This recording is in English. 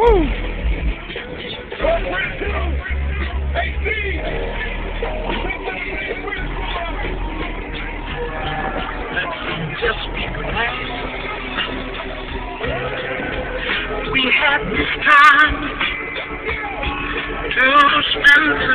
Just be glad we had this time to spend